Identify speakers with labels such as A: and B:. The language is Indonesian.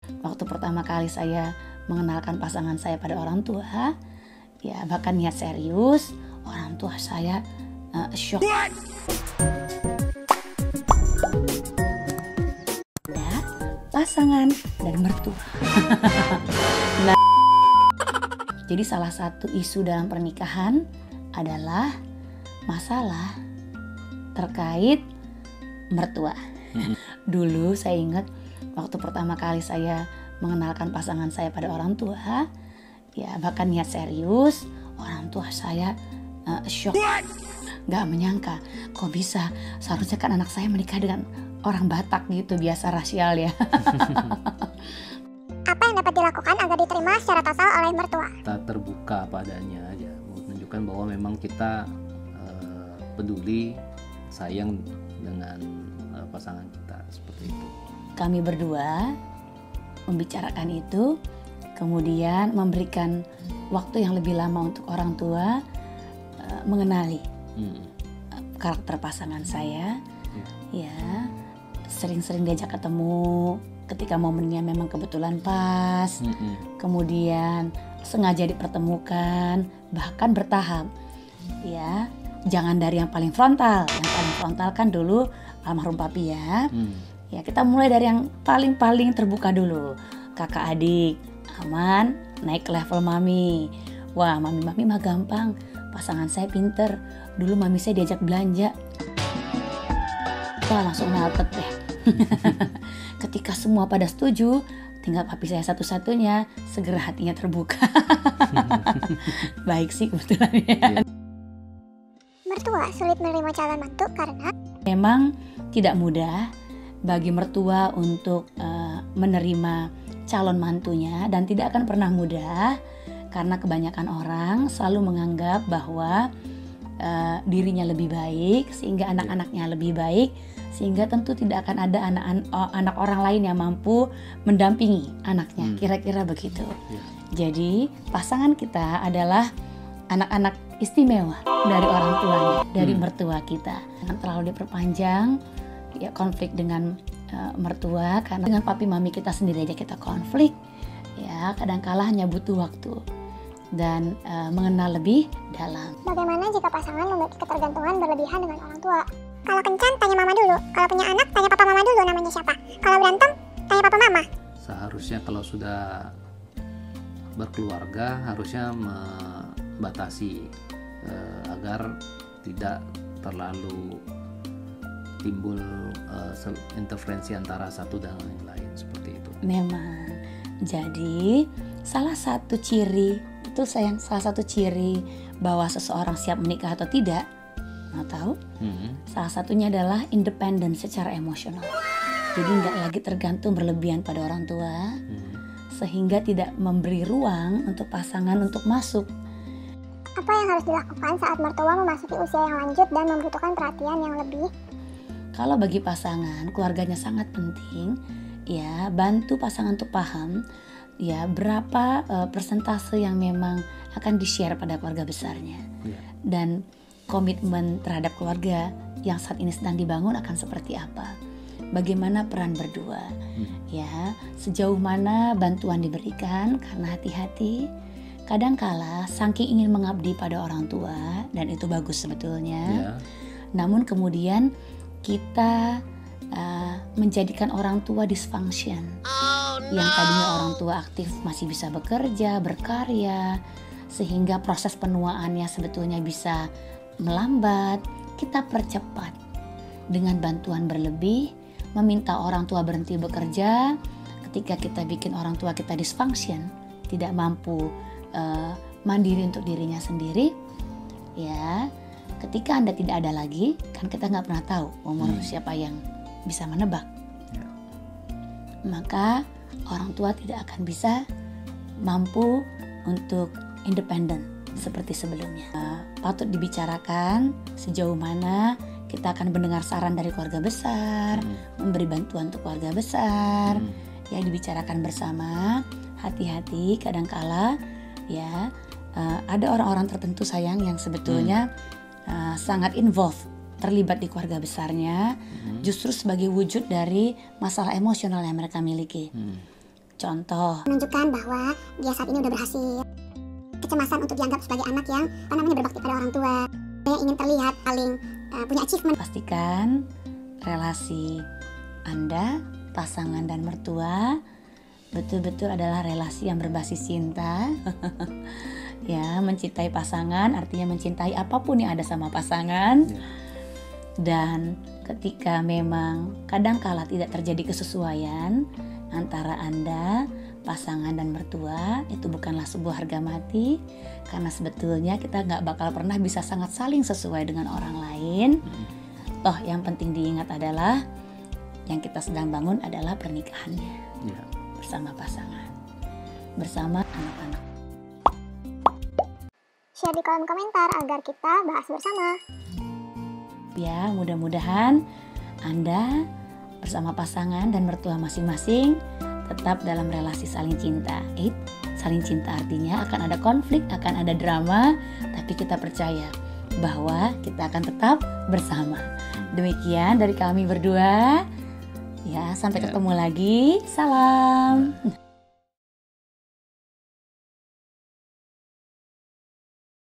A: Waktu pertama kali saya mengenalkan pasangan saya pada orang tua, ya bahkan niat serius, orang tua saya shock. Ada pasangan dan mertua. Nah, jadi salah satu isu dalam pernikahan adalah masalah terkait mertua. Dulu saya ingat waktu pertama kali saya mengenalkan pasangan saya pada orang tua, ya bahkan niat serius, orang tua saya shock. Gak menyangka, kok bisa, seharusnya kan anak saya menikah dengan orang Batak gitu, biasa rasial ya.
B: Apa yang dapat dilakukan agar diterima secara total oleh mertua?
C: Kita terbuka padanya aja, menunjukkan bahwa memang kita peduli, sayang dengan pasangan kita, seperti itu.
A: Kami berdua membicarakan itu, kemudian memberikan waktu yang lebih lama untuk orang tua mengenali karakter pasangan saya. Ya, sering-sering diajak ketemu ketika momennya memang kebetulan pas. Kemudian sengaja dipertemukan, bahkan bertahap. Ya, jangan dari yang paling frontal. Yang paling frontal kan dulu almarhum papi ya. Ya, kita mulai dari yang paling terbuka dulu. Kakak adik, aman, naik ke level mami. Wah, mami mah gampang. Pasangan saya pinter. Dulu mami saya diajak belanja. Wah, langsung melted deh. Ketika semua pada setuju, tinggal papi saya satu-satunya, segera hatinya terbuka. Baik sih kebetulan ya.
B: Mertua sulit menerima calon mantu karena
A: Memang tidak mudah bagi mertua untuk menerima calon mantunya, dan tidak akan pernah mudah karena kebanyakan orang selalu menganggap bahwa dirinya lebih baik sehingga anak-anaknya lebih baik, sehingga tentu tidak akan ada anak orang lain yang mampu mendampingi anaknya, kira-kira begitu. Jadi pasangan kita adalah anak-anak istimewa dari orang tuanya, dari mertua kita. Jangan terlalu diperpanjang ya konflik dengan mertua, karena dengan papi mami kita sendiri aja kita konflik. Ya, kadangkala hanya butuh waktu dan mengenal lebih dalam.
B: bagaimana jika pasangan memiliki ketergantungan berlebihan dengan orang tua? Kalau kencan, tanya mama dulu. Kalau punya anak, tanya papa mama dulu namanya siapa. Kalau berantem, tanya papa mama.
C: Seharusnya kalau sudah berkeluarga harusnya membatasi agar tidak terlalu timbul interferensi antara satu dan yang lain, seperti itu.
A: Memang. Jadi salah satu ciri bahwa seseorang siap menikah atau tidak, mau tahu? Salah satunya adalah independen secara emosional. Jadi nggak lagi tergantung berlebihan pada orang tua, sehingga tidak memberi ruang untuk pasangan untuk masuk.
B: Apa yang harus dilakukan saat mertua memasuki usia yang lanjut dan membutuhkan perhatian yang lebih?
A: Kalau bagi pasangan, keluarganya sangat penting, ya bantu pasangan untuk paham ya berapa persentase yang memang akan di-share pada keluarga besarnya. Dan komitmen terhadap keluarga yang saat ini sedang dibangun akan seperti apa. Bagaimana peran berdua, ya sejauh mana bantuan diberikan, karena hati-hati. Kadangkala saking ingin mengabdi pada orang tua, dan itu bagus sebetulnya. Namun kemudian kita menjadikan orang tua dysfunction. Yang tadinya orang tua aktif masih bisa bekerja, berkarya, sehingga proses penuaannya sebetulnya bisa melambat. Kita percepat dengan bantuan berlebih, meminta orang tua berhenti bekerja. Ketika kita bikin orang tua kita dysfunction, tidak mampu mandiri untuk dirinya sendiri, ya ketika Anda tidak ada lagi, kan kita nggak pernah tahu umur siapa yang bisa menebak. Maka orang tua tidak akan bisa mampu untuk independen seperti sebelumnya. Patut dibicarakan sejauh mana kita akan mendengar saran dari keluarga besar, memberi bantuan untuk keluarga besar, ya dibicarakan bersama. Hati-hati, kadangkala ya ada orang-orang tertentu sayang yang sebetulnya sangat involved, terlibat di keluarga besarnya, justru sebagai wujud dari masalah emosional yang mereka miliki. Contoh,
B: menunjukkan bahwa dia saat ini udah berhasil. Kecemasan untuk dianggap sebagai anak yang berbakti pada orang tua, yang ingin terlihat paling punya achievement.
A: pastikan relasi Anda, pasangan dan mertua betul-betul adalah relasi yang berbasis cinta. Ya, mencintai pasangan artinya mencintai apapun yang ada sama pasangan.
C: Ya.
A: Dan ketika memang kadangkala tidak terjadi kesesuaian antara Anda, pasangan dan mertua, itu bukanlah sebuah harga mati, karena sebetulnya kita nggak bakal pernah bisa sangat saling sesuai dengan orang lain. Toh yang penting diingat adalah yang kita sedang bangun adalah pernikahannya
C: Ya.
A: bersama pasangan, bersama anak-anak.
B: Share di kolom komentar agar kita bahas bersama.
A: Ya, mudah-mudahan Anda bersama pasangan dan mertua masing-masing tetap dalam relasi saling cinta. Saling cinta artinya akan ada konflik, akan ada drama, tapi kita percaya bahwa kita akan tetap bersama. Demikian dari kami berdua. Ya, sampai ketemu lagi. Salam.